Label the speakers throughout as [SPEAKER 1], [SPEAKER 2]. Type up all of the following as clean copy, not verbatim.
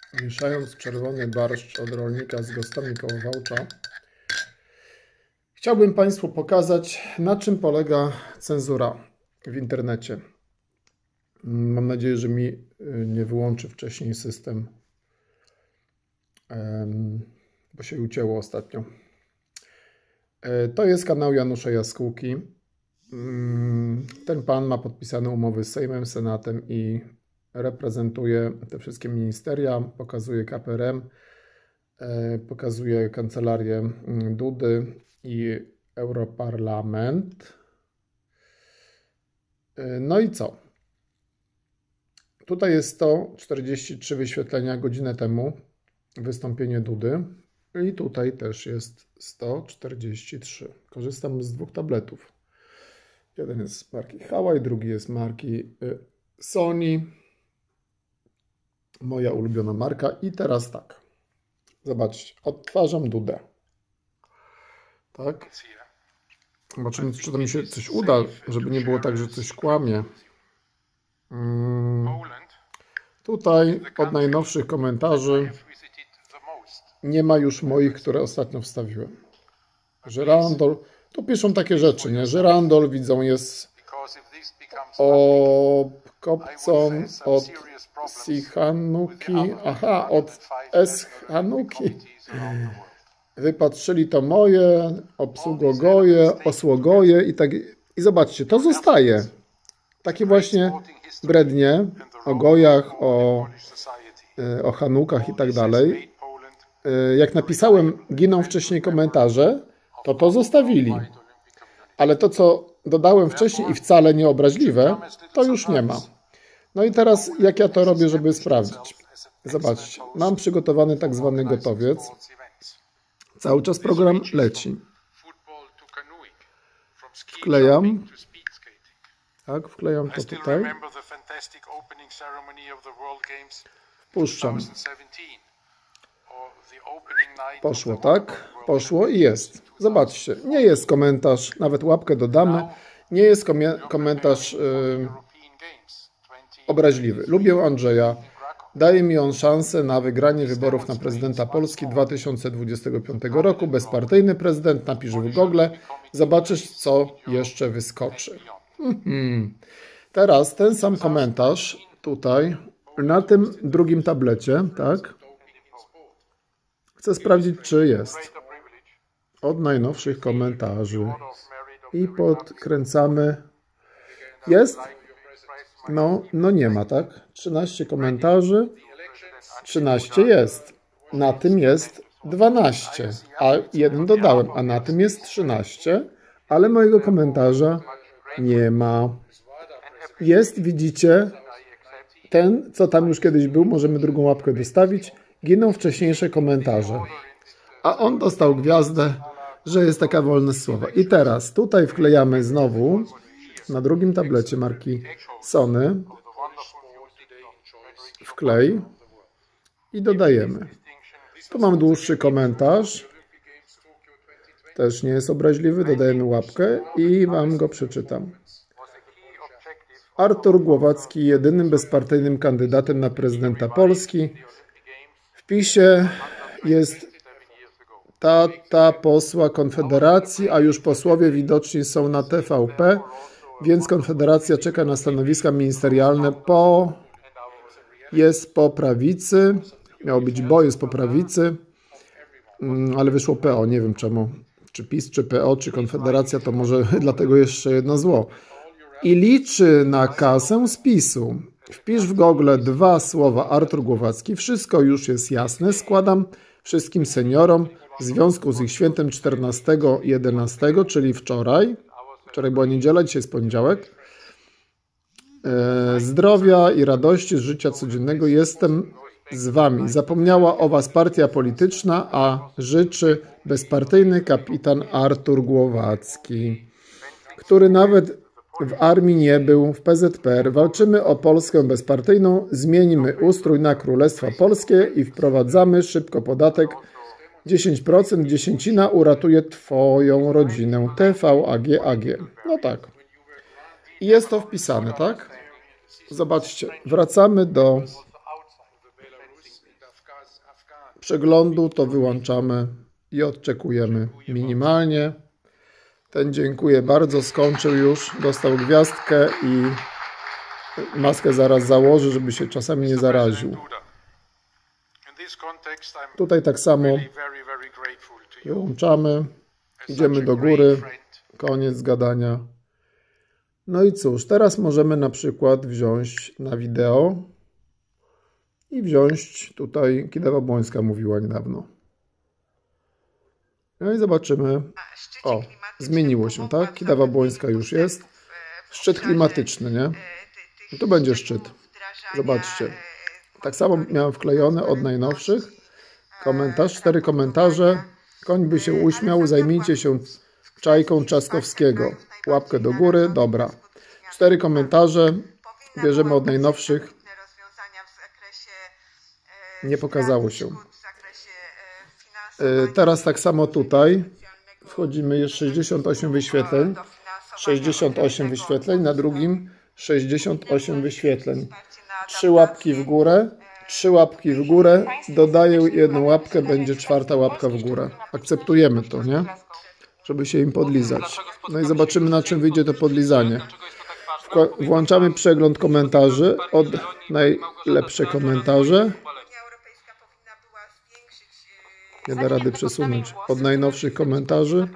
[SPEAKER 1] Mieszając czerwony barszcz od rolnika z Gostyni koło Wałcza, chciałbym Państwu pokazać, na czym polega cenzura w internecie. Mam nadzieję, że mi nie wyłączy wcześniej system, bo się ucięło ostatnio. To jest kanał Janusza Jaskółki. Ten pan ma podpisane umowy z Sejmem, Senatem i reprezentuje te wszystkie ministeria, pokazuje KPRM, pokazuje kancelarię Dudy i Europarlament. No i co? Tutaj jest 143 wyświetlenia godzinę temu, wystąpienie Dudy. I tutaj też jest 143. Korzystam z dwóch tabletów. Jeden jest z marki Huawei, drugi jest z marki Sony. Moja ulubiona marka. I teraz tak. Zobaczcie. Odtwarzam Dudę. Tak. Zobaczymy, czy to mi się coś uda, żeby nie było tak, że coś kłamie. Tutaj od najnowszych komentarzy nie ma już moich, które ostatnio wstawiłem. Żyrandol, tu piszą takie rzeczy, nie? Żyrandol widzą jest obkopcon od Sichanuki, aha, od Eschanuki. Wypatrzyli to moje, obsługogoje, osłogoje i tak. I zobaczcie, to zostaje. Takie właśnie brednie o gojach, o Hanukach i tak dalej. Jak napisałem, giną wcześniej komentarze, to zostawili. Ale to, co dodałem wcześniej i wcale nie obraźliwe, to już nie ma. No i teraz, jak ja to robię, żeby sprawdzić? Zobaczcie, mam przygotowany tak zwany gotowiec. Cały czas program leci. Wklejam. Tak, wklejam to tutaj. Wpuszczam. Poszło, tak? Poszło i jest. Zobaczcie, nie jest komentarz, nawet łapkę dodamy, nie jest komentarz obraźliwy. Lubię Andrzeja, daje mi on szansę na wygranie wyborów na prezydenta Polski 2025 roku. Bezpartyjny prezydent, napisz w Google, zobaczysz, co jeszcze wyskoczy. Teraz ten sam komentarz tutaj, na tym drugim tablecie, tak? Chcę sprawdzić, czy jest. Od najnowszych komentarzy. I podkręcamy. Jest? No nie ma, tak? 13 komentarzy. 13 jest. Na tym jest 12. A jeden dodałem, a na tym jest 13. Ale mojego komentarza nie ma. Jest, widzicie, ten, co tam już kiedyś był, możemy drugą łapkę dostawić. Giną wcześniejsze komentarze. A on dostał gwiazdę, że jest taka wolność słowa. I teraz tutaj wklejamy znowu na drugim tablecie marki Sony. Wklej. I dodajemy. Tu mam dłuższy komentarz. Też nie jest obraźliwy. Dodajemy łapkę i wam go przeczytam. Artur Głowacki jedynym bezpartyjnym kandydatem na prezydenta Polski. W PiS-ie jest tata posła Konfederacji, a już posłowie widoczni są na TVP, więc Konfederacja czeka na stanowiska ministerialne jest po prawicy. Miało być jest po prawicy, ale wyszło PO, nie wiem czemu. Czy PiS, czy PO, czy Konfederacja, to może dlatego jeszcze jedno zło. I liczy na kasę z PiS-u. Wpisz w Google dwa słowa Artur Głowacki. Wszystko już jest jasne. Składam wszystkim seniorom w związku z ich świętem 14.11, czyli wczoraj. Wczoraj była niedziela, dzisiaj jest poniedziałek. Zdrowia i radości z życia codziennego. Jestem z wami. Zapomniała o was partia polityczna, a życzy bezpartyjny kapitan Artur Głowacki, który nawet w armii nie był, w PZPR. Walczymy o Polskę bezpartyjną, zmieńmy ustrój na Królestwo Polskie i wprowadzamy szybko podatek 10%, dziesięcina uratuje twoją rodzinę. TVAG. No tak. I jest to wpisane, tak? Zobaczcie, wracamy do przeglądu, to wyłączamy i odczekujemy minimalnie. Ten dziękuję bardzo, skończył już, dostał gwiazdkę i maskę zaraz założy, żeby się czasami nie zaraził. Tutaj tak samo wyłączamy, idziemy do góry, koniec gadania. No i cóż, teraz możemy na przykład wziąć na wideo i wziąć tutaj, Kidawa Błońska mówiła niedawno. No i zobaczymy. O, zmieniło się, tak? Kidawa Błońska już jest. Szczyt klimatyczny, nie? No tu będzie szczyt. Zobaczcie. Tak samo miałem wklejone od najnowszych. Komentarz, 4 komentarze. Koń by się uśmiał, zajmijcie się czajką Trzaskowskiego. Łapkę do góry, dobra. 4 komentarze. Bierzemy od najnowszych. Nie pokazało się. Teraz tak samo tutaj. Wchodzimy, jest 68 wyświetleń. 68 wyświetleń, na drugim 68 wyświetleń. 3 łapki w górę. 3 łapki w górę. Dodaję 1 łapkę, będzie 4. łapka w górę. Akceptujemy to, nie? Żeby się im podlizać. No i zobaczymy, na czym wyjdzie to podlizanie. Włączamy przegląd komentarzy. Od najlepsze komentarze. Nie da rady przesunąć. Od najnowszych komentarzy.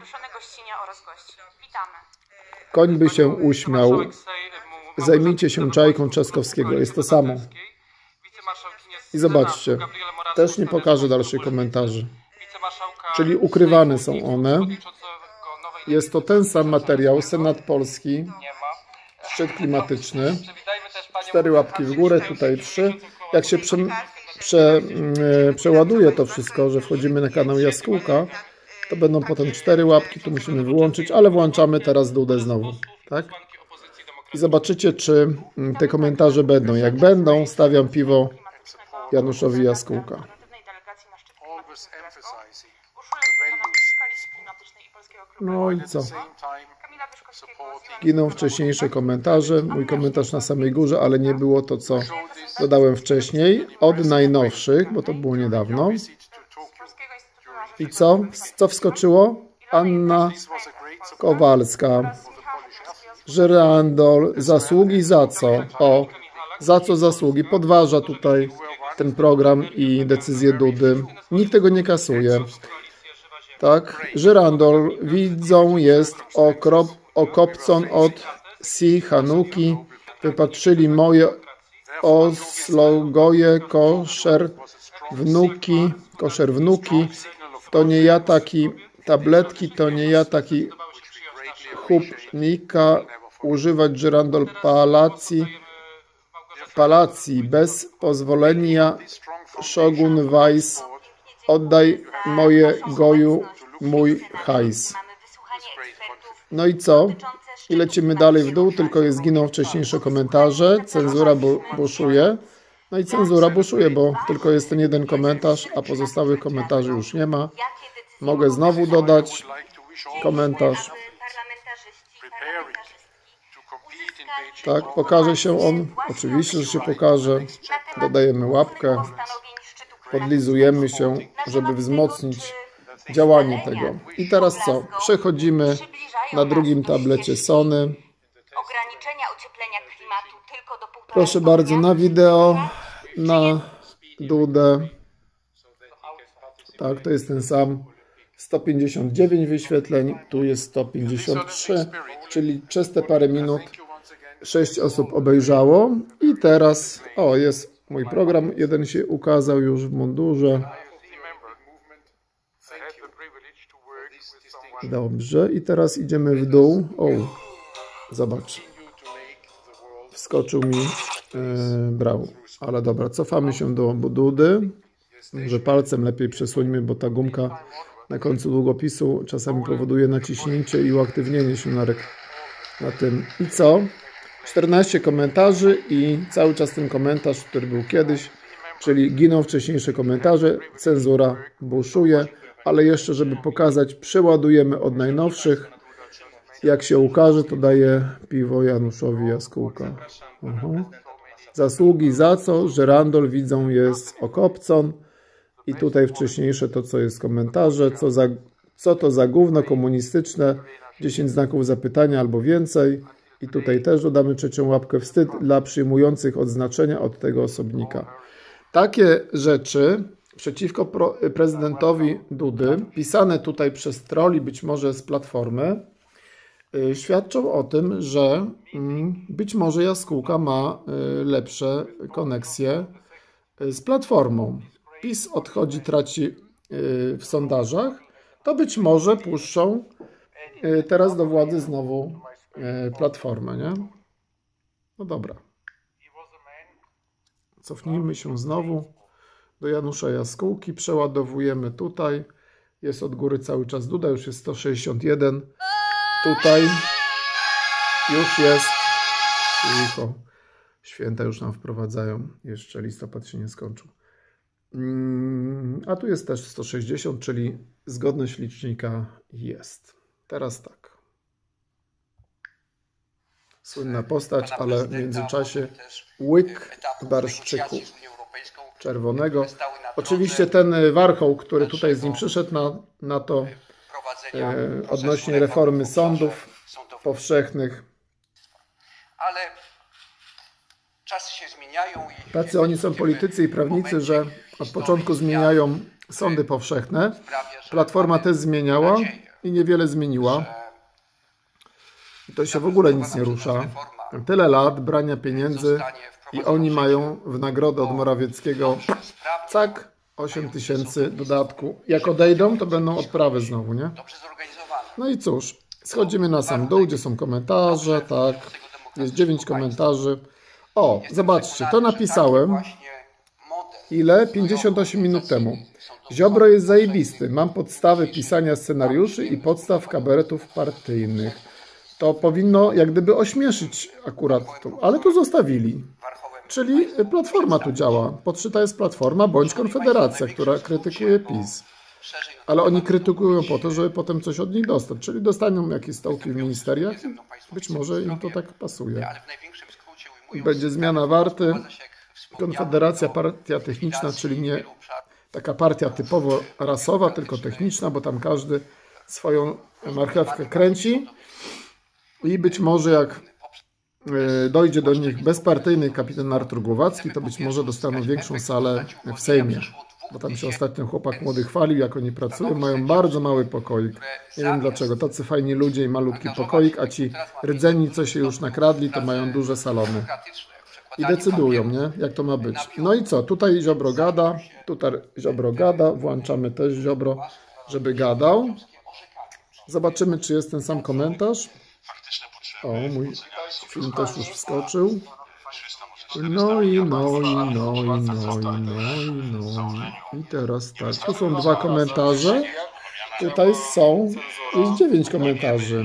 [SPEAKER 1] Koń by się uśmiał. Zajmijcie się czajką Trzaskowskiego. Jest to samo. I zobaczcie. Też nie pokażę dalszych komentarzy. Czyli ukrywane są one. Jest to ten sam materiał. Senat Polski. Szczyt klimatyczny. 4 łapki w górę. Tutaj 3. Jak się przeładuje to wszystko, że wchodzimy na kanał Jaskółka, to będą potem 4 łapki, tu musimy wyłączyć, ale włączamy teraz Dudę znowu, tak? I zobaczycie, czy te komentarze będą. Jak będą, stawiam piwo Januszowi Jaskółka. No i co? Giną wcześniejsze komentarze. Mój komentarz na samej górze, ale nie było to, co dodałem wcześniej. Od najnowszych, bo to było niedawno. I co? Co wskoczyło? Anna Kowalska. Żyrandol. Zasługi za co? O, za co zasługi? Podważa tutaj ten program i decyzję Dudy. Nikt tego nie kasuje. Tak? Żyrandol. Widzą jest okopcon od Si Hanuki. Wypatrzyli moje oslogoje koszer wnuki. To nie ja taki tabletki, to nie ja taki chupnika używać żyrandol palacji bez pozwolenia Shogun Weiss. Oddaj moje goju mój hajs. No i co? I lecimy dalej w dół, tylko zginą wcześniejsze komentarze. Cenzura buszuje. No i cenzura buszuje, bo tylko jest ten jeden komentarz, a pozostałych komentarzy już nie ma. Mogę znowu dodać komentarz. Tak, pokaże się on. Oczywiście, że się pokaże. Dodajemy łapkę. Podlizujemy się, żeby wzmocnić działanie tego. I teraz co? Przechodzimy na drugim tablecie Sony. Proszę bardzo, na wideo, na Dudę. Tak, to jest ten sam. 159 wyświetleń, tu jest 153, czyli przez te parę minut 6 osób obejrzało. I teraz, o, jest mój program, jeden się ukazał już w mundurze. Dobrze, i teraz idziemy w dół. O, zobacz. Wskoczył mi brał. Ale dobra, cofamy się do Dudy. Może palcem lepiej przesuńmy, bo ta gumka na końcu długopisu czasami powoduje naciśnięcie i uaktywnienie się na tym. I co? 14 komentarzy i cały czas ten komentarz, który był kiedyś, czyli giną wcześniejsze komentarze, cenzura buszuje, ale jeszcze, żeby pokazać, przeładujemy od najnowszych. Jak się ukaże, to daję piwo Januszowi Jaskółka. Zasługi za co? Żyrandol widzą jest okopcon I tutaj wcześniejsze to, co jest komentarze, co to za gówno komunistyczne, 10 znaków zapytania albo więcej. I tutaj też dodamy trzecią łapkę, wstyd dla przyjmujących odznaczenia od tego osobnika. Takie rzeczy przeciwko prezydentowi Dudy, pisane tutaj przez troli, być może z Platformy, świadczą o tym, że być może Jaskółka ma lepsze koneksje z Platformą. PiS odchodzi, traci w sondażach, to być może puszczą teraz do władzy znowu Platformę, nie? No dobra. Cofnijmy się znowu do Janusza Jaskółki, przeładowujemy tutaj. Jest od góry cały czas Duda, już jest 161. Tutaj już jest. Cicho. Święta już nam wprowadzają. Jeszcze listopad się nie skończył. A tu jest też 160, czyli zgodność licznika jest. Teraz tak. Słynna postać, ale w międzyczasie łyk barszczyku czerwonego. Oczywiście ten warchoł, który tutaj z nim przyszedł na to odnośnie reformy sądów powszechnych.
[SPEAKER 2] Ale czasy się zmieniają.
[SPEAKER 1] Tacy oni są politycy i prawnicy, że od początku zmieniają sądy powszechne. Platforma też zmieniała i niewiele zmieniła. I to się w ogóle nic nie rusza. Tyle lat brania pieniędzy i oni mają w nagrodę od Morawieckiego cak 8 000 dodatku. Jak odejdą, to będą odprawy znowu, nie? No i cóż, schodzimy na sam dół, gdzie są komentarze, tak. Jest 9 komentarzy. O, zobaczcie, to napisałem. Ile? 58 minut temu. Ziobro jest zajebisty. Mam podstawy pisania scenariuszy i podstaw kabaretów partyjnych. To powinno jak gdyby ośmieszyć akurat tu, ale tu zostawili. Czyli Platforma tu działa. Podszyta jest Platforma bądź Konfederacja, która krytykuje PiS. Ale oni krytykują po to, żeby potem coś od nich dostać. Czyli dostaną jakieś stołki w ministeriach. Być może im to tak pasuje. Będzie zmiana warty. Konfederacja, partia techniczna, czyli nie taka partia typowo rasowa, tylko techniczna, bo tam każdy swoją marchewkę kręci. I być może jak dojdzie do nich bezpartyjny kapitan Artur Głowacki, to być może dostaną większą salę w Sejmie. Bo tam się ostatnio chłopak młody chwalił, jak oni pracują. Mają bardzo mały pokoik. Nie wiem dlaczego. Tacy fajni ludzie i malutki pokoik, a ci rdzeni, co się już nakradli, to mają duże salony. I decydują, nie? Jak to ma być. No i co? Tutaj Ziobro gada. Tutaj Ziobro gada. Włączamy też Ziobro, żeby gadał. Zobaczymy, czy jest ten sam komentarz. O, mój film też już wskoczył. No i teraz tak, tu są 2 komentarze. Tutaj jest 9 komentarzy.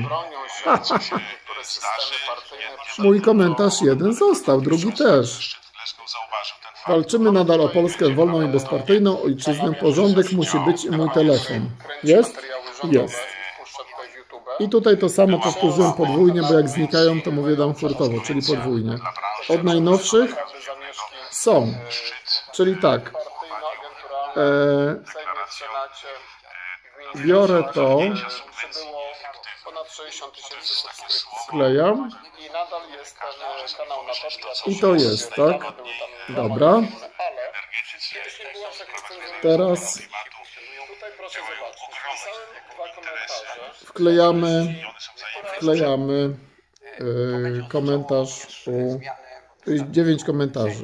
[SPEAKER 1] Mój komentarz 1 został, drugi też. Walczymy nadal o Polskę wolną i bezpartyjną, ojczyznę, porządek musi być i mój telefon. Jest? Jest. I tutaj to samo powtórzyłem podwójnie, bo jak znikają, to mówię dam hurtowo, czyli podwójnie. Od najnowszych są, czyli tak. Biorę to, wklejam i to jest, tak? Dobra. Teraz wklejamy komentarz tu jest 9 komentarzy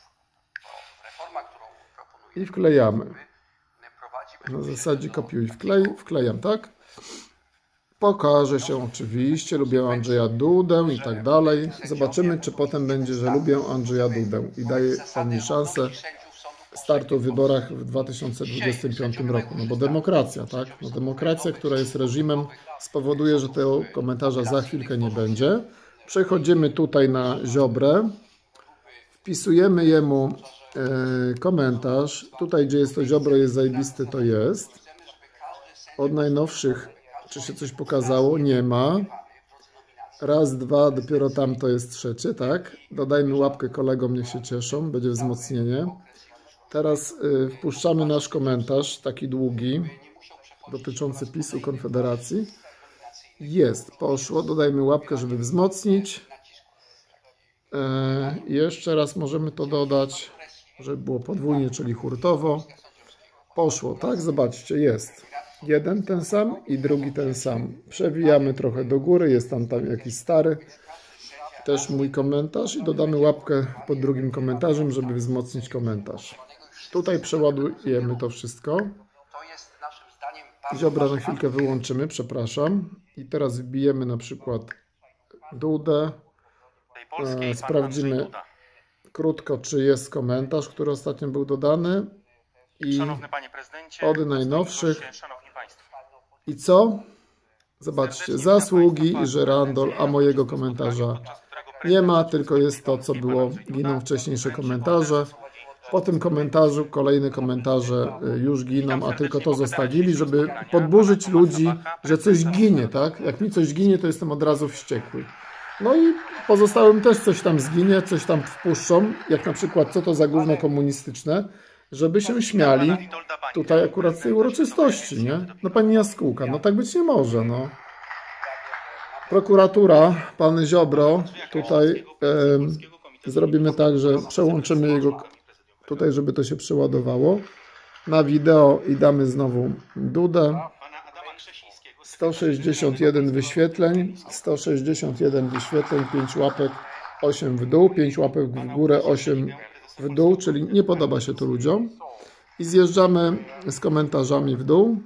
[SPEAKER 1] i wklejamy na zasadzie kopiuj wklej, wklejam, tak? Pokaże się oczywiście, lubię Andrzeja Dudę i tak dalej. Zobaczymy, czy potem będzie, że lubię Andrzeja Dudę i daje on mi szansę startu w wyborach w 2025 roku. No bo demokracja, tak? No demokracja, która jest reżimem, spowoduje, że tego komentarza za chwilkę nie będzie. Przechodzimy tutaj na Ziobrę. Wpisujemy jemu komentarz. Tutaj, gdzie jest to Ziobro jest zajebisty, to jest. Od najnowszych, czy się coś pokazało? Nie ma. Raz, dwa, dopiero tam to jest trzecie, tak? Dodajmy łapkę kolegom, niech się cieszą, będzie wzmocnienie. Teraz wpuszczamy nasz komentarz, taki długi, dotyczący PiS-u, Konfederacji. Jest, poszło. Dodajmy łapkę, żeby wzmocnić. Jeszcze raz możemy to dodać, żeby było podwójnie, czyli hurtowo. Poszło, tak? Zobaczcie, jest. Jeden ten sam i drugi ten sam. Przewijamy trochę do góry, jest tam jakiś stary. Też mój komentarz i dodamy łapkę pod drugim komentarzem, żeby wzmocnić komentarz. Tutaj przeładujemy to wszystko. Ziobra na chwilkę wyłączymy, przepraszam. I teraz wbijemy na przykład Dudę. Sprawdzimy krótko, czy jest komentarz, który ostatnio był dodany. I od najnowszych. I co? Zobaczcie, zasługi i żerandol, a mojego komentarza nie ma, tylko jest to, co było, giną wcześniejsze komentarze. Po tym komentarzu kolejne komentarze już giną, a tylko to zostawili, żeby podburzyć ludzi, że coś ginie, tak? Jak mi coś ginie, to jestem od razu wściekły. No i pozostałym też coś tam zginie, coś tam wpuszczą, jak na przykład co to za gówno komunistyczne, żeby się śmiali tutaj akurat z tej uroczystości, nie? No pani Jaskółka, no tak być nie może, no. Prokuratura, pan Ziobro, tutaj zrobimy tak, że przełączymy jego tutaj, żeby to się przeładowało na wideo i damy znowu Dudę. 161 wyświetleń, 161 wyświetleń, 5 łapek, 8 w dół, 5 łapek w górę, 8 w dół, czyli nie podoba się to ludziom. I zjeżdżamy z komentarzami w dół.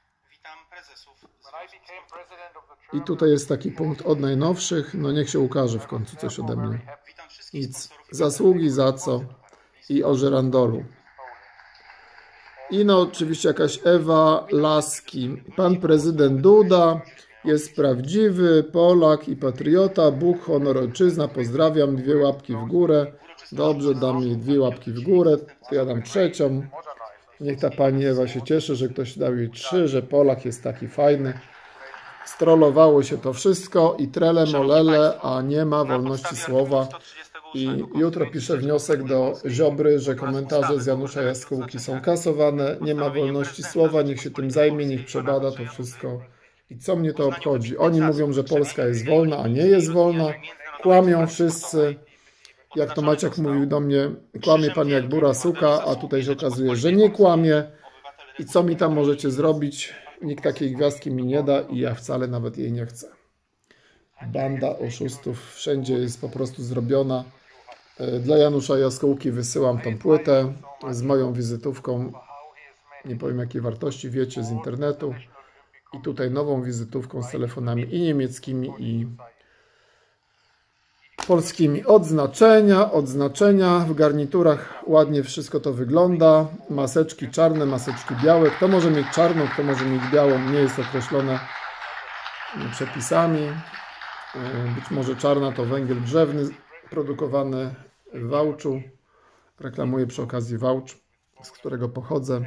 [SPEAKER 1] I tutaj jest taki punkt od najnowszych. No niech się ukaże w końcu coś ode mnie. Nic. Zasługi za co? I o żerandolu. I no oczywiście jakaś Ewa Laski. Pan prezydent Duda jest prawdziwy Polak i patriota. Bóg, honor, ojczyzna. Pozdrawiam. 2 łapki w górę. Dobrze, dam jej 2 łapki w górę. To ja dam 3. Niech ta pani Ewa się cieszy, że ktoś dał jej 3, że Polak jest taki fajny. Strollowało się to wszystko i trele molele, a nie ma wolności słowa. I jutro piszę wniosek do Ziobry, że komentarze z Janusza Jaskółki są kasowane. Nie ma wolności słowa, niech się tym zajmie, niech przebada to wszystko. I co mnie to obchodzi? Oni mówią, że Polska jest wolna, a nie jest wolna. Kłamią wszyscy. Jak to Maciek mówił do mnie, kłamie pan jak bura suka, a tutaj się okazuje, że nie kłamie. I co mi tam możecie zrobić? Nikt takiej gwiazdki mi nie da i ja wcale nawet jej nie chcę. Banda oszustów wszędzie jest po prostu zrobiona. Dla Janusza Jaskółki wysyłam tą płytę z moją wizytówką. Nie powiem jakiej wartości, wiecie, z internetu. I tutaj nową wizytówką z telefonami i niemieckimi, i polskimi. Odznaczenia w garniturach ładnie wszystko to wygląda. Maseczki czarne, maseczki białe. Kto może mieć czarną, kto może mieć białą, nie jest określone przepisami. Być może czarna to węgiel drzewny produkowany w Wałczu. Reklamuję przy okazji Wałcz, z którego pochodzę.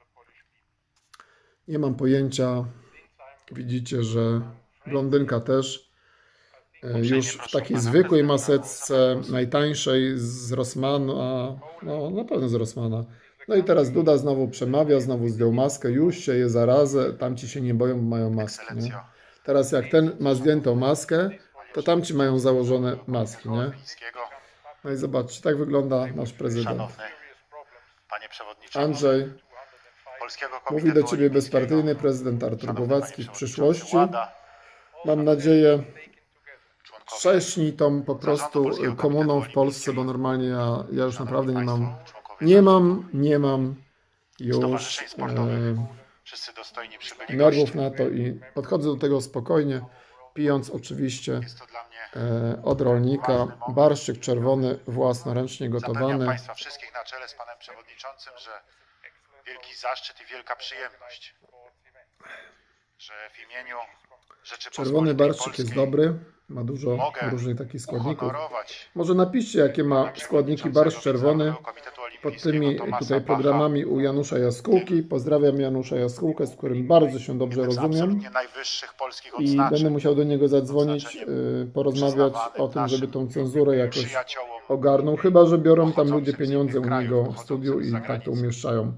[SPEAKER 1] Nie mam pojęcia. Widzicie, że blondynka też. Już w takiej zwykłej maseczce, najtańszej z Rossmana, no na pewno z Rossmana. No i teraz Duda znowu przemawia, znowu zdjął maskę, już sieje zarazę, tamci się nie boją, bo mają maski, nie? Teraz jak ten ma zdjętą maskę, to tamci mają założone maski, nie? No i zobaczcie, tak wygląda nasz prezydent. Andrzej, mówi do ciebie bezpartyjny prezydent Artur Głowacki w przyszłości. Mam nadzieję, trześnij tą po prostu komuną w Polsce, bo normalnie ja już naprawdę nie mam już nerwów na to i podchodzę do tego spokojnie, pijąc oczywiście od rolnika barszczyk czerwony własnoręcznie gotowany.
[SPEAKER 3] Zapewniam Państwa wszystkich na czele z Panem Przewodniczącym, że wielki zaszczyt i wielka przyjemność, że w imieniu
[SPEAKER 1] Czerwony barszczyk jest dobry, ma dużo różnych takich składników. Może napiszcie, jakie ma składniki barszcz czerwony pod tymi tutaj programami u Janusza Jaskółki. Pozdrawiam Janusza Jaskółkę, z którym bardzo się dobrze rozumiem
[SPEAKER 3] absolutnie najwyższych polskich
[SPEAKER 1] i
[SPEAKER 3] odznaczeń.
[SPEAKER 1] będę musiał do niego zadzwonić, porozmawiać o tym, żeby tą cenzurę jakoś ogarnął, chyba że biorą tam ludzie pieniądze u niego w studiu i tak to umieszczają.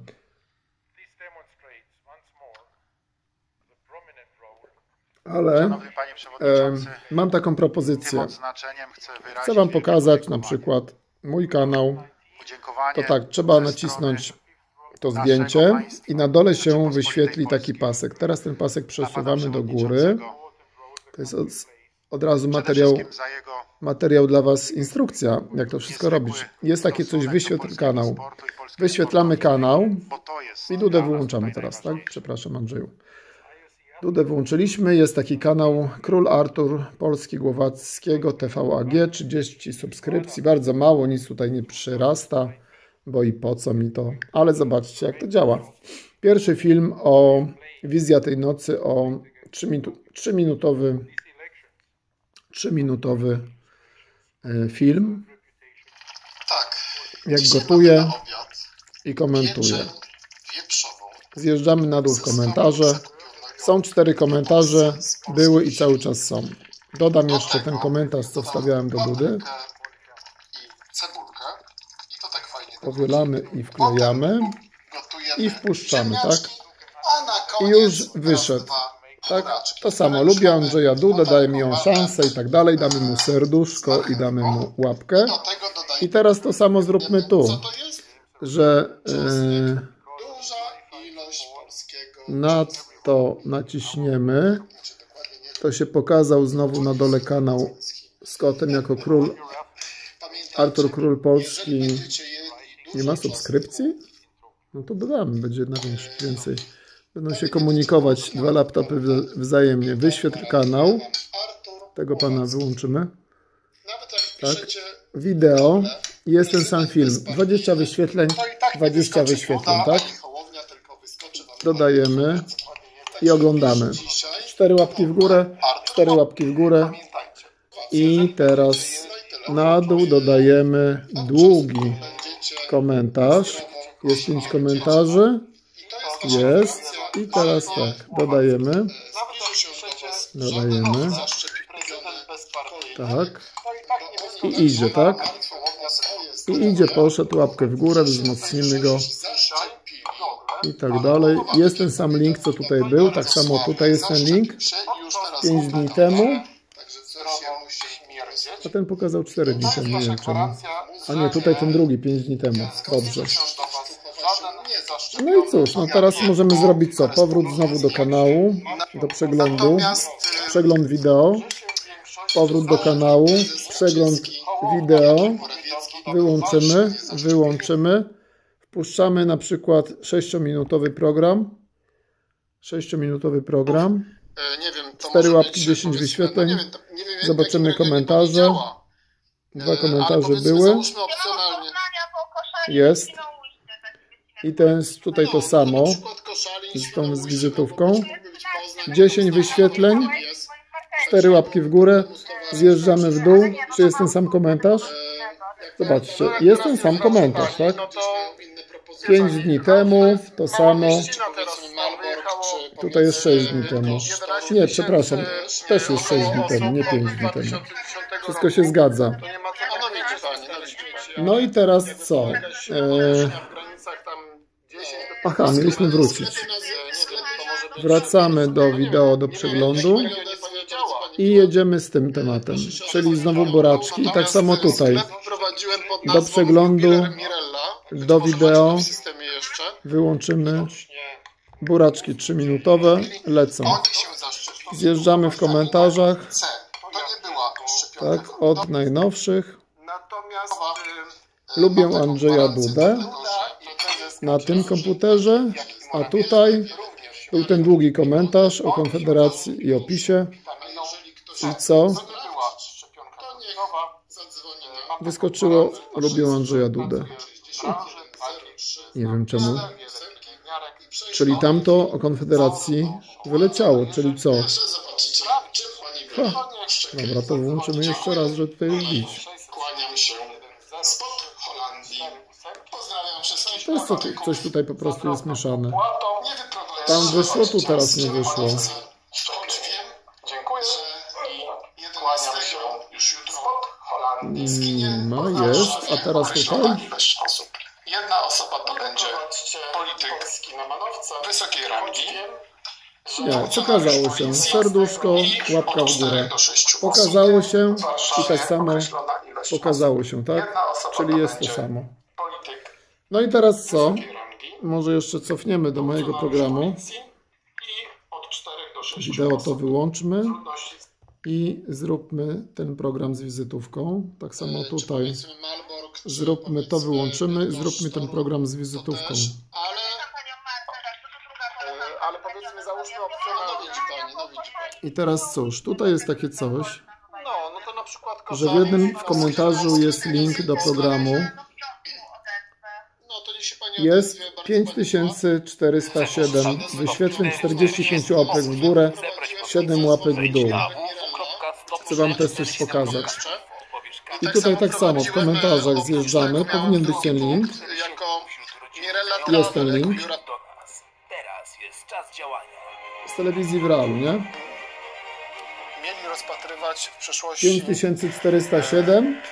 [SPEAKER 1] Ale
[SPEAKER 3] Szanowny panie przewodniczący,
[SPEAKER 1] mam taką
[SPEAKER 3] tym
[SPEAKER 1] propozycję.
[SPEAKER 3] odznaczeniem
[SPEAKER 1] Chcę Wam pokazać na przykład mój kanał. To tak, trzeba nacisnąć to zdjęcie i na dole się wyświetli taki pasek. Teraz ten pasek przesuwamy do góry. To jest od razu materiał dla Was, instrukcja, jak to wszystko robić. Jest takie coś, wyświetl kanał. Wyświetlamy kanał i Dudę wyłączamy teraz, tak? Przepraszam, Andrzeju. Dudę wyłączyliśmy, jest taki kanał Król Artur Polski Głowackiego TVAG, 30 subskrypcji, bardzo mało, nic tutaj nie przyrasta, bo i po co mi to, ale zobaczcie jak to działa. Pierwszy film o Wizja tej nocy, o 3-minutowy film, jak gotuję i komentuję. Zjeżdżamy na dół w komentarze. Są 4 komentarze, były i cały czas są. Dodam jeszcze ten komentarz, co wstawiałem do Dudy. Powielamy i wklejamy. I wpuszczamy, tak? I już wyszedł. Tak? To samo. Lubię Andrzeja Dudę, daję mi ją szansę i tak dalej. Damy mu serduszko i damy mu łapkę. I teraz to samo zróbmy tu. Że na to naciśniemy. To się pokazał znowu na dole kanał z kotem jako król Artur Król Polski. Nie ma subskrypcji? No to dodamy, będzie jednak więcej. Będą się komunikować 2 laptopy wzajemnie. Wyświetl kanał. Tego pana wyłączymy. Tak. Wideo. Jest ten sam film. 20 wyświetleń, 20 wyświetleń, tak? Dodajemy i oglądamy. 4 łapki w górę, 4 łapki w górę. I teraz na dół dodajemy długi komentarz. Jest 5 komentarzy. Jest. I teraz tak, dodajemy. Tak. I idzie, tak? I idzie, poszedł, łapkę w górę, wzmocnimy go. I tak dalej. Jest ten sam link, co tutaj był. Tak samo tutaj jest ten link. 5 dni temu. A ten pokazał 4 dni temu. Nie wiem czemu. A nie, tutaj ten drugi 5 dni temu. Dobrze. No i cóż, no teraz możemy zrobić co? Powrót znowu do kanału, do przeglądu. Przegląd wideo. Powrót do kanału. Przegląd wideo. Wyłączymy. Wpuszczamy na przykład 6-minutowy program. 6-minutowy program. 4 łapki, 10 wyświetleń. Zobaczymy komentarze. 2 komentarze były. Jest. I ten tutaj to samo. Z wizytówką. 10 wyświetleń. 4 łapki w górę. Zjeżdżamy w dół. Czy jest ten sam komentarz? Zobaczcie, jest ten sam komentarz, tak? 5 dni temu, to samo. Tutaj jest 6 dni temu. Nie, przepraszam, też jest 6 dni temu, nie 5 dni temu. Wszystko się zgadza. No i teraz co? Aha, mieliśmy wrócić. Wracamy do wideo, do przeglądu. I jedziemy z tym tematem, czyli znowu buraczki. I tak samo tutaj. Do przeglądu, do wideo. Wyłączymy. Buraczki 3-minutowe. Lecą. Zjeżdżamy w komentarzach. Tak, od najnowszych. Lubię Andrzeja Dudę. Na tym komputerze. A tutaj był ten długi komentarz o Konfederacji i opisie. I co? Wyskoczyło, lubię Andrzeja Dudę. Nie wiem czemu. Czyli tamto o Konfederacji wyleciało, czyli co? Dobra, to włączymy jeszcze raz, żeby tutaj wbić.
[SPEAKER 4] spod Holandii. Pozdrawiam wszystkich.
[SPEAKER 1] To jest coś tutaj po prostu jest mieszane.
[SPEAKER 4] Nie wypróbujesz.
[SPEAKER 1] Tam wyszło, tu teraz nie wyszło.
[SPEAKER 4] Choć wiem, dziękuję, że i 11 już jutro Holandii zginie.
[SPEAKER 1] No jest, a teraz tutaj?
[SPEAKER 4] Jedna osoba to będzie polityk wysokiej rangi.
[SPEAKER 1] Nie, pokazało się. Serduszko, łapka w górę. Pokazało się i tak samo pokazało się, tak? Czyli jest to samo. No i teraz co? Może jeszcze cofniemy do mojego programu. Wideo to wyłączmy i zróbmy ten program z wizytówką. Tak samo tutaj. Zróbmy to, wyłączymy i zróbmy ten program z wizytówką.
[SPEAKER 4] Ale powiedzmy, załóżmy opcjonalnie.
[SPEAKER 1] I teraz cóż, tutaj jest takie coś,
[SPEAKER 4] No to na przykład
[SPEAKER 1] że w jednym w komentarzu jest link do programu. Jest 5407 wyświetleń, 45 łapek w górę, 7 łapek w dół. Chcę wam też coś pokazać. I tutaj tak samo w komentarzach zjeżdżamy. Powinien być ten link. Jest ten link. Z telewizji w realu, nie?
[SPEAKER 4] Mieli rozpatrywać w przyszłości
[SPEAKER 1] 5407.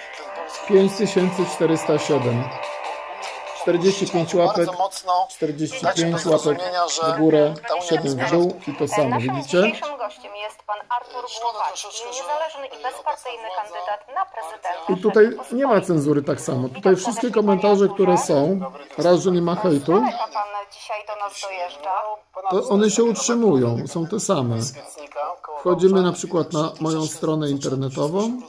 [SPEAKER 1] 5407. 45 łapek, 45 łapek w górę, 7 w dół i to samo, widzicie?
[SPEAKER 5] Dzisiejszym gościem jest pan Artur Głowacki, niezależny i bezpartyjny kandydat na prezydenta.
[SPEAKER 1] I tutaj nie ma cenzury tak samo. Tutaj wszystkie komentarze, które są, raz, że nie ma hejtu,
[SPEAKER 5] Pan dzisiaj do nas dojeżdża.
[SPEAKER 1] to one się utrzymują, są te same. Wchodzimy na przykład na moją stronę internetową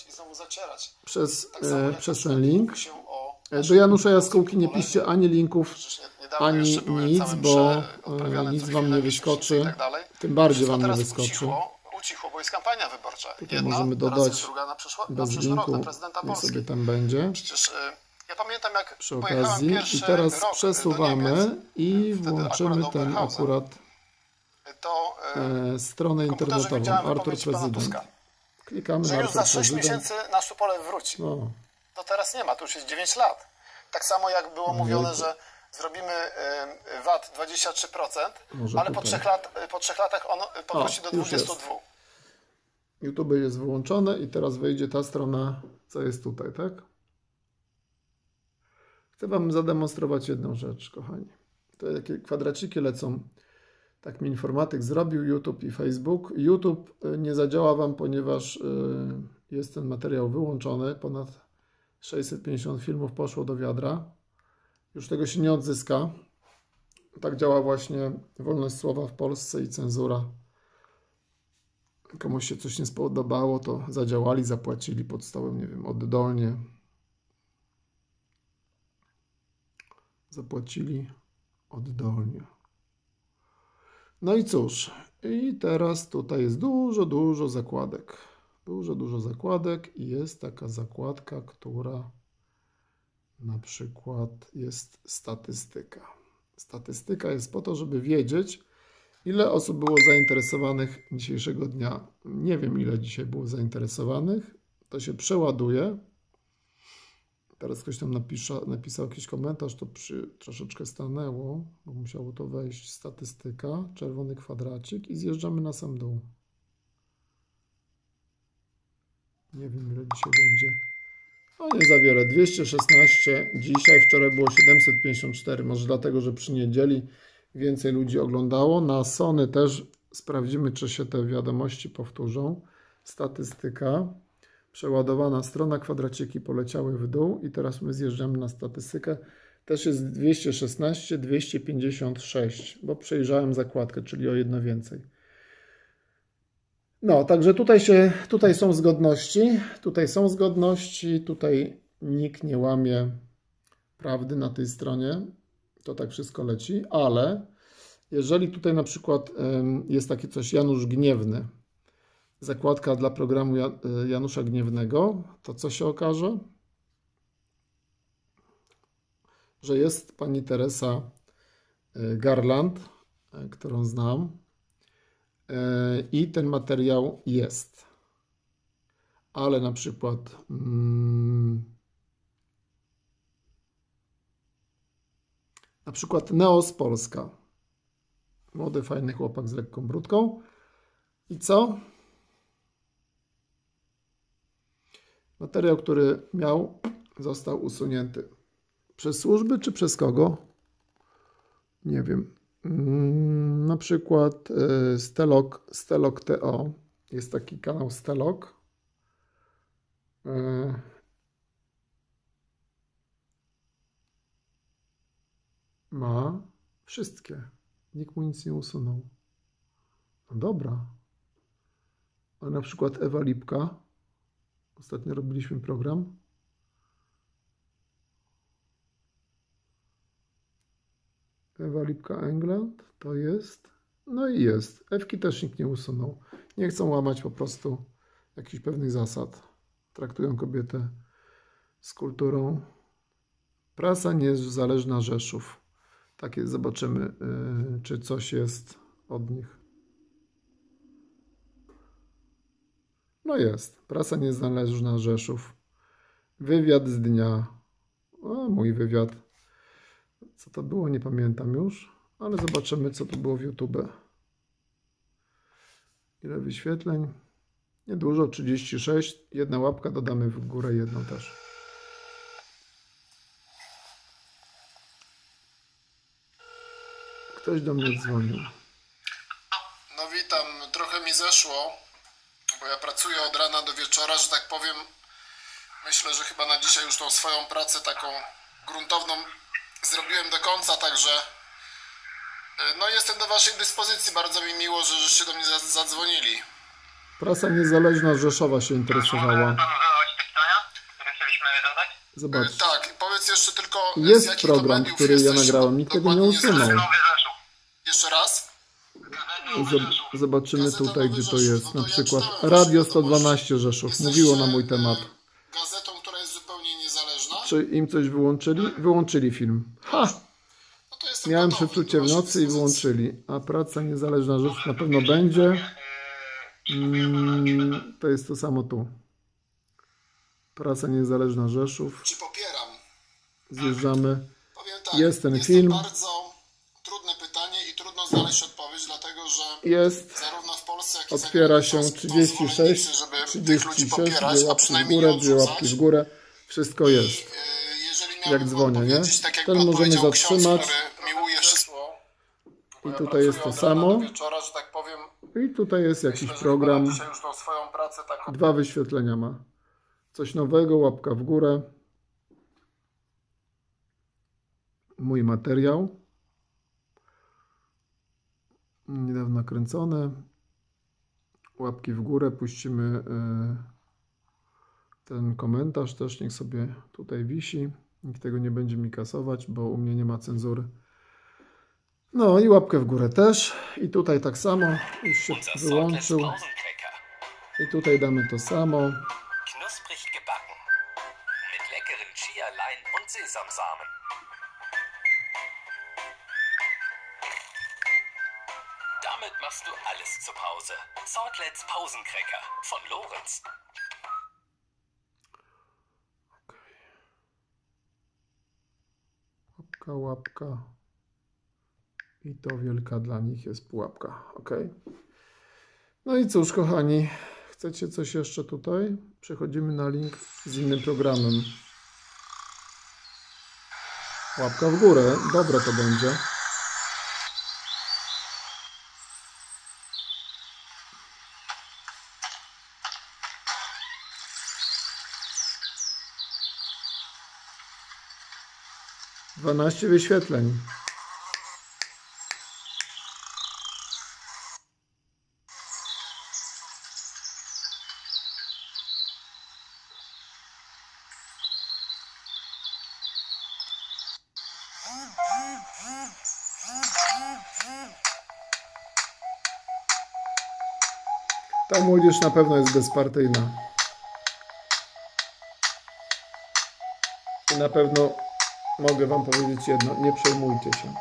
[SPEAKER 1] przez ten link. Do Janusza Jaskółki nie piszcie ani linków, ani nic, bo nic wam nie wyskoczy. Tym bardziej wam nie wyskoczy.
[SPEAKER 4] Ucichło, bo jest kampania wyborcza.
[SPEAKER 1] Tutaj możemy dodać bez linku, niech sobie tam będzie.
[SPEAKER 4] Przecież ja pamiętam, jak
[SPEAKER 1] Przy okazji. I teraz przesuwamy i włączymy ten akurat stronę internetową Artur Prezydent. Klikamy na
[SPEAKER 4] już
[SPEAKER 1] Artur
[SPEAKER 4] za 6
[SPEAKER 1] Prezydent.
[SPEAKER 4] miesięcy na Sztupole wróci.
[SPEAKER 1] No.
[SPEAKER 4] To teraz nie ma, to już jest 9 lat. Tak samo jak było mówione, że zrobimy VAT 23%,
[SPEAKER 1] Może
[SPEAKER 4] ale
[SPEAKER 1] tutaj.
[SPEAKER 4] po 3 latach on powróci do
[SPEAKER 1] już jest.
[SPEAKER 4] 22%.
[SPEAKER 1] YouTube jest wyłączone i teraz wejdzie ta strona, co jest tutaj, tak? Chcę wam zademonstrować jedną rzecz, kochani. To takie kwadraciki lecą. Tak mi informatyk zrobił, YouTube i Facebook. YouTube nie zadziała wam, ponieważ jest ten materiał wyłączony. Ponad 650 filmów poszło do wiadra. Już tego się nie odzyska. Tak działa właśnie wolność słowa w Polsce i cenzura. Komuś się coś nie spodobało, to zadziałali, zapłacili pod stołem, nie wiem, oddolnie. Zapłacili oddolnie. No i cóż, i teraz tutaj jest dużo zakładek. Dużo zakładek i jest taka zakładka, która na przykład jest statystyka. Statystyka jest po to, żeby wiedzieć, ile osób było zainteresowanych dzisiejszego dnia. Nie wiem, ile dzisiaj było zainteresowanych. To się przeładuje. Teraz ktoś tam napisał jakiś komentarz, to troszeczkę stanęło, bo musiało to wejść. Statystyka, czerwony kwadracik i zjeżdżamy na sam dół. Nie wiem, ile dzisiaj będzie. No nie za wiele. 216 dzisiaj, wczoraj było 754. Może dlatego, że przy niedzieli więcej ludzi oglądało. Na Sony też sprawdzimy, czy się te wiadomości powtórzą. Statystyka. Przeładowana strona, kwadraciki poleciały w dół i teraz my zjeżdżamy na statystykę. Też jest 216, 256, bo przejrzałem zakładkę, czyli o jedno więcej. No, także tutaj są zgodności, tutaj nikt nie łamie prawdy na tej stronie, to tak wszystko leci, ale jeżeli tutaj na przykład jest takie coś Janusz Gniewny, zakładka dla programu Janusza Gniewnego, to co się okaże? Że jest pani Teresa Garland, którą znam, i ten materiał jest. Ale na przykład Na przykład Neos Polska. Młody, fajny chłopak z lekką brudką. I co? Materiał, który miał, został usunięty. Przez służby czy przez kogo? Nie wiem. Na przykład Stelok TO. Jest taki kanał Stelok. Ma wszystkie. Nikt mu nic nie usunął. No dobra. A na przykład Ewa Lipka. Ostatnio robiliśmy program. Ewa Lipka England to jest. No i jest. Ewki też nikt nie usunął. Nie chcą łamać po prostu jakichś pewnych zasad. Traktują kobietę z kulturą. Prasa niezależna Rzeszów. Tak jest. Zobaczymy, czy coś jest od nich. No jest. Prasa niezależna Rzeszów. Wywiad z dnia. O, mój wywiad. Co to było? Nie pamiętam już. Ale zobaczymy, co to było w YouTube. Ile wyświetleń? Niedużo, 36. Jedna łapka, dodamy w górę jedną też. Ktoś do mnie dzwonił.
[SPEAKER 4] No witam, trochę mi zeszło, bo ja pracuję od rana do wieczora, że tak powiem. Myślę, że chyba na dzisiaj już tą swoją pracę taką gruntowną zrobiłem do końca, także no jestem do waszej dyspozycji. Bardzo mi miło, że żeście do mnie zadzwonili.
[SPEAKER 1] Prasa niezależna Rzeszowa się interesowała. Zobacz.
[SPEAKER 4] Tak, powiedz jeszcze tylko,
[SPEAKER 1] jest program, który ja nagrałem, nikt tego nie usunął.
[SPEAKER 4] Jeszcze raz?
[SPEAKER 1] Zobaczymy tutaj, gdzie to jest. Na przykład Radio 112 Rzeszów mówiło na mój temat.
[SPEAKER 4] Gazetą, która jest zupełnie niezależna.
[SPEAKER 1] Czy im coś wyłączyli? Wyłączyli film. Ha! Miałem przeczucie w nocy i wyłączyli. A Praca niezależna Rzeszów na pewno będzie. To jest to samo tu. Praca niezależna Rzeszów.
[SPEAKER 4] Czy popieram?
[SPEAKER 1] Zjeżdżamy.
[SPEAKER 4] Powiem tak,
[SPEAKER 1] jest ten
[SPEAKER 4] jest
[SPEAKER 1] film.
[SPEAKER 4] To bardzo trudne pytanie i trudno znaleźć odpowiedź, dlatego że
[SPEAKER 1] jest.
[SPEAKER 4] zarówno w Polsce, jak i
[SPEAKER 1] Otwiera się 36, 36, dwie łapki w górę, dwie łapki w górę. Wszystko jest. Jak dzwonię, nie? Ten możemy zatrzymać. I tutaj jest to samo. I tutaj jest jakiś program. 2 wyświetlenia ma. Coś nowego, łapka w górę. Mój materiał. Niedawno nakręcone. Łapki w górę. Puścimy ten komentarz też. Niech sobie tutaj wisi. Nikt tego nie będzie mi kasować, bo u mnie nie ma cenzury. No i łapkę w górę też. I tutaj tak samo. Już się wyłączył. I tutaj damy to samo.
[SPEAKER 6] Knusprig gebacken. Mit leckeren Chia, Lein und Sesamsamen. Damit machst du alles zur Pause. Sortlets Pausencracker von Lorenz.
[SPEAKER 1] Łapka, łapka. I to wielka dla nich jest pułapka. Ok. No i cóż, kochani. Chcecie coś jeszcze tutaj? Przechodzimy na link z innym programem. Łapka w górę. Dobre to będzie. Dwanaście wyświetleń. Ta młodzież na pewno jest bezpartyjna. I na pewno mogę wam powiedzieć jedno, nie przejmujcie się.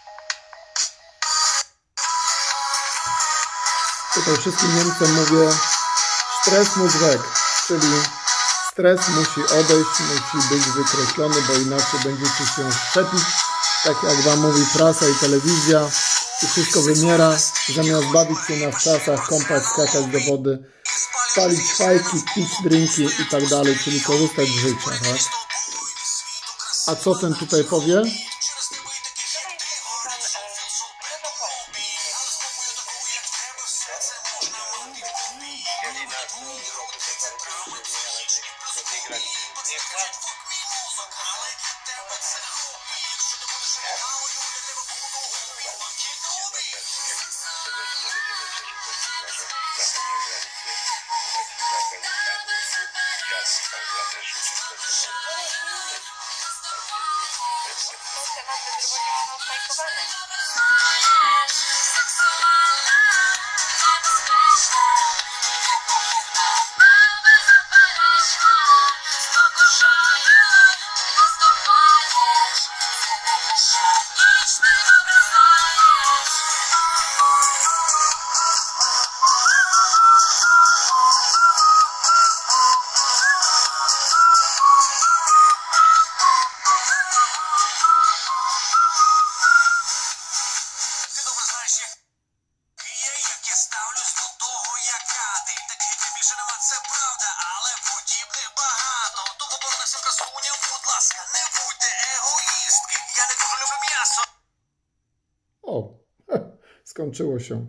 [SPEAKER 1] Tutaj wszystkim Niemcom mówię, stres muss weg, czyli stres musi odejść, musi być wykreślony, bo inaczej będziecie się szczepić Tak jak wam mówi prasa i telewizja, i wszystko wymiera, zamiast bawić się na wczasach, kąpać, skakać do wody, palić fajki, pić drinki i tak dalej, czyli korzystać z życia, tak? A co ten tutaj powie? O, skończyło się.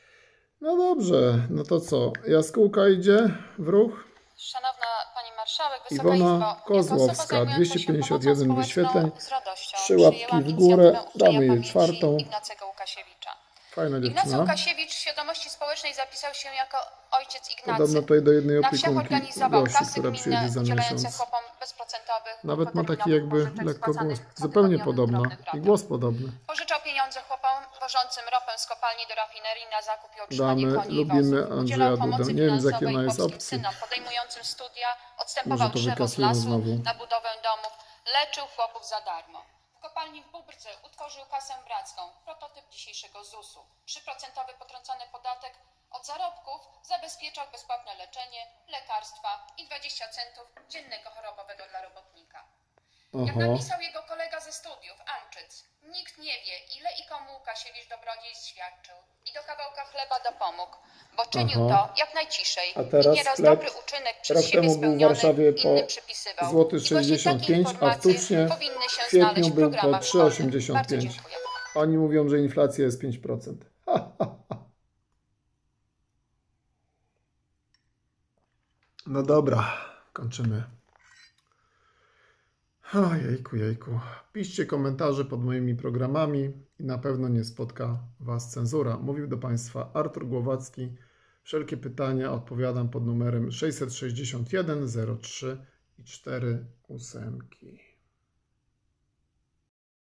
[SPEAKER 1] No dobrze, no to co? Jaskółka idzie w ruch?
[SPEAKER 7] Szanowna Pani Marszałek, Wysoka
[SPEAKER 1] Iwona
[SPEAKER 7] Izbo,
[SPEAKER 1] Kozłowska, 251 wyświetleń,
[SPEAKER 7] z radością
[SPEAKER 1] 3 łapki
[SPEAKER 7] przyjęłam
[SPEAKER 1] w górę,
[SPEAKER 7] inicjatywę
[SPEAKER 1] damy jej
[SPEAKER 7] uczczenia
[SPEAKER 1] 4.
[SPEAKER 7] pamięci Ignacego Łukasiewicza.
[SPEAKER 1] Fajna
[SPEAKER 7] Ignacy
[SPEAKER 1] dziewczyna.
[SPEAKER 7] Łukasiewicz w świadomości społecznej zapisał się jako ojciec Ignacy.
[SPEAKER 1] Podobno tutaj do jednej
[SPEAKER 7] Na wsiach
[SPEAKER 1] opiekunki
[SPEAKER 7] organizował
[SPEAKER 1] Gosi,
[SPEAKER 7] kasy
[SPEAKER 1] która przyjedzie
[SPEAKER 7] gminne
[SPEAKER 1] za
[SPEAKER 7] udzielające
[SPEAKER 1] miesiąc.
[SPEAKER 7] chłopom bezprocentowych
[SPEAKER 1] Nawet ma taki
[SPEAKER 7] długoterminowych
[SPEAKER 1] jakby
[SPEAKER 7] pożyczek
[SPEAKER 1] lekko
[SPEAKER 7] spłacanych
[SPEAKER 1] głos,
[SPEAKER 7] w
[SPEAKER 1] zupełnie
[SPEAKER 7] cotygodniowych
[SPEAKER 1] podobna
[SPEAKER 7] drobnych
[SPEAKER 1] i
[SPEAKER 7] ratach.
[SPEAKER 1] głos podobny.
[SPEAKER 7] Pożyczał pieniądze chłopom wożącym ropę z kopalni do rafinerii na zakup i utrzymanie
[SPEAKER 1] Damy,
[SPEAKER 7] koni i
[SPEAKER 1] lubimy
[SPEAKER 7] wozów.
[SPEAKER 1] Andrzeja
[SPEAKER 7] Udzielał
[SPEAKER 1] Dudę.
[SPEAKER 7] pomocy
[SPEAKER 1] Nie wiem, z jakiej
[SPEAKER 7] finansowej
[SPEAKER 1] ona jest
[SPEAKER 7] chłopskim
[SPEAKER 1] opcji.
[SPEAKER 7] synom podejmującym studia,
[SPEAKER 1] Może
[SPEAKER 7] odstępował
[SPEAKER 1] to
[SPEAKER 7] drzewo z
[SPEAKER 1] wykasują
[SPEAKER 7] lasu
[SPEAKER 1] znowu.
[SPEAKER 7] na budowę domów, leczył chłopów za darmo. W kopalni w Bóbrce utworzył kasę bracką, prototyp dzisiejszego ZUS-u. 3% potrącony podatek od zarobków zabezpieczał bezpłatne leczenie, lekarstwa i 20 centów dziennego chorobowego dla robotnika. Jak
[SPEAKER 1] Aha.
[SPEAKER 7] napisał jego kolega ze studiów, Anczyc, nikt nie wie, ile i komu Łukasiewicz dobrodziejstw świadczył i do kawałka chleba dopomógł, bo czynił
[SPEAKER 1] Aha.
[SPEAKER 7] to jak najciszej
[SPEAKER 1] A teraz
[SPEAKER 7] i nieraz
[SPEAKER 1] chleb
[SPEAKER 7] dobry uczynek przez
[SPEAKER 1] rok
[SPEAKER 7] siebie
[SPEAKER 1] temu był w
[SPEAKER 7] spełniony
[SPEAKER 1] Warszawie po
[SPEAKER 7] innym przypisywał.
[SPEAKER 1] złoty
[SPEAKER 7] I właśnie takie
[SPEAKER 1] 65, a w
[SPEAKER 7] informacje
[SPEAKER 1] Tucznie
[SPEAKER 7] powinny się
[SPEAKER 1] w kwietniu
[SPEAKER 7] znaleźć w
[SPEAKER 1] był po
[SPEAKER 7] programach szkolnych.
[SPEAKER 1] 3,85.
[SPEAKER 7] Bardzo dziękuję.
[SPEAKER 1] Oni mówią, że inflacja jest 5%. No dobra, kończymy. O, jejku. Piszcie komentarze pod moimi programami i na pewno nie spotka Was cenzura. Mówił do Państwa Artur Głowacki. Wszelkie pytania odpowiadam pod numerem 661 03 i 4 ósemki.